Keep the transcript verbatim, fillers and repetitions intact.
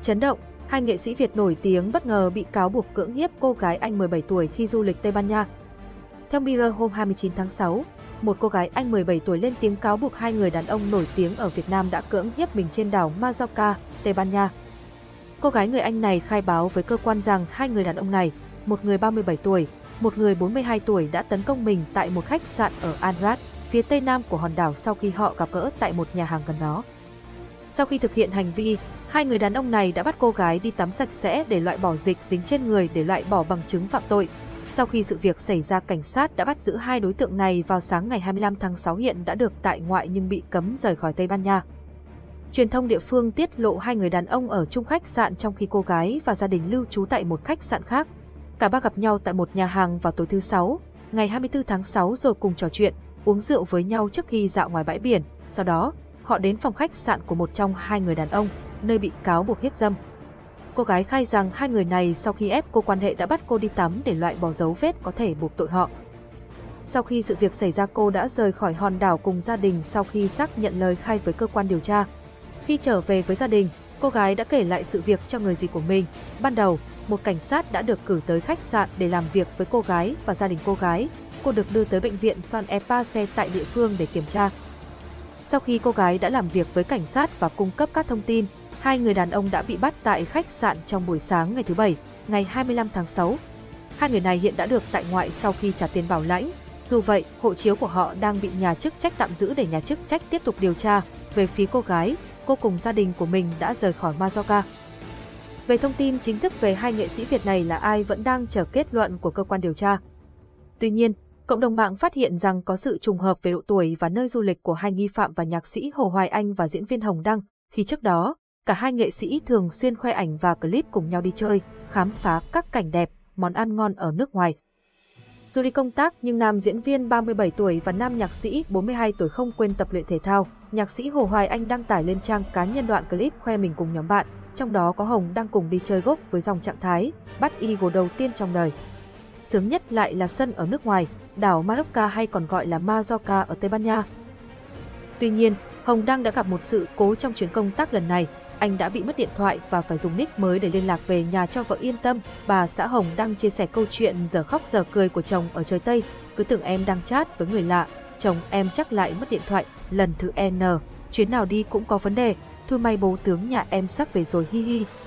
Chấn động, hai nghệ sĩ Việt nổi tiếng bất ngờ bị cáo buộc cưỡng hiếp cô gái Anh mười bảy tuổi khi du lịch Tây Ban Nha. Theo Mirror hôm hai mươi chín tháng sáu, một cô gái Anh mười bảy tuổi lên tiếng cáo buộc hai người đàn ông nổi tiếng ở Việt Nam đã cưỡng hiếp mình trên đảo Majorca, Tây Ban Nha. Cô gái người Anh này khai báo với cơ quan rằng hai người đàn ông này, một người ba mươi bảy tuổi, một người bốn mươi hai tuổi đã tấn công mình tại một khách sạn ở Anrat, phía tây nam của hòn đảo sau khi họ gặp gỡ tại một nhà hàng gần đó. Sau khi thực hiện hành vi, hai người đàn ông này đã bắt cô gái đi tắm sạch sẽ để loại bỏ dịch dính trên người để loại bỏ bằng chứng phạm tội. Sau khi sự việc xảy ra, cảnh sát đã bắt giữ hai đối tượng này vào sáng ngày hai mươi lăm tháng sáu, hiện đã được tại ngoại nhưng bị cấm rời khỏi Tây Ban Nha. Truyền thông địa phương tiết lộ hai người đàn ông ở chung khách sạn trong khi cô gái và gia đình lưu trú tại một khách sạn khác. Cả ba gặp nhau tại một nhà hàng vào tối thứ Sáu, ngày hai mươi tư tháng sáu rồi cùng trò chuyện, uống rượu với nhau trước khi dạo ngoài bãi biển. Sau đó, họ đến phòng khách sạn của một trong hai người đàn ông, nơi bị cáo buộc hiếp dâm. Cô gái khai rằng hai người này sau khi ép cô quan hệ đã bắt cô đi tắm để loại bỏ dấu vết có thể buộc tội họ. Sau khi sự việc xảy ra, cô đã rời khỏi hòn đảo cùng gia đình sau khi xác nhận lời khai với cơ quan điều tra. Khi trở về với gia đình, cô gái đã kể lại sự việc cho người dì của mình. Ban đầu, một cảnh sát đã được cử tới khách sạn để làm việc với cô gái và gia đình cô gái. Cô được đưa tới bệnh viện Son Epace tại địa phương để kiểm tra. Sau khi cô gái đã làm việc với cảnh sát và cung cấp các thông tin, hai người đàn ông đã bị bắt tại khách sạn trong buổi sáng ngày thứ Bảy, ngày hai mươi lăm tháng sáu. Hai người này hiện đã được tại ngoại sau khi trả tiền bảo lãnh. Dù vậy, hộ chiếu của họ đang bị nhà chức trách tạm giữ để nhà chức trách tiếp tục điều tra. Về phía cô gái, cô cùng gia đình của mình đã rời khỏi Majorca. Về thông tin chính thức về hai nghệ sĩ Việt này là ai vẫn đang chờ kết luận của cơ quan điều tra. Tuy nhiên, cộng đồng mạng phát hiện rằng có sự trùng hợp về độ tuổi và nơi du lịch của hai nghi phạm và nhạc sĩ Hồ Hoài Anh và diễn viên Hồng Đăng, khi trước đó, cả hai nghệ sĩ thường xuyên khoe ảnh và clip cùng nhau đi chơi, khám phá các cảnh đẹp, món ăn ngon ở nước ngoài. Dù đi công tác nhưng nam diễn viên ba mươi bảy tuổi và nam nhạc sĩ bốn mươi hai tuổi không quên tập luyện thể thao. Nhạc sĩ Hồ Hoài Anh đăng tải lên trang cá nhân đoạn clip khoe mình cùng nhóm bạn, trong đó có Hồng đang cùng đi chơi golf với dòng trạng thái bắt eagle đầu tiên trong đời. Sướng nhất lại là sân ở nước ngoài, đảo Majorca hay còn gọi là Majorca ở Tây Ban Nha. Tuy nhiên, Hồng Đăng đã gặp một sự cố trong chuyến công tác lần này. Anh đã bị mất điện thoại và phải dùng nick mới để liên lạc về nhà cho vợ yên tâm. Bà xã Hồng Đăng chia sẻ câu chuyện giờ khóc giờ cười của chồng ở trời Tây. Cứ tưởng em đang chat với người lạ, chồng em chắc lại mất điện thoại. Lần thứ N, chuyến nào đi cũng có vấn đề. Thôi may bố tướng nhà em sắp về rồi, hi hi.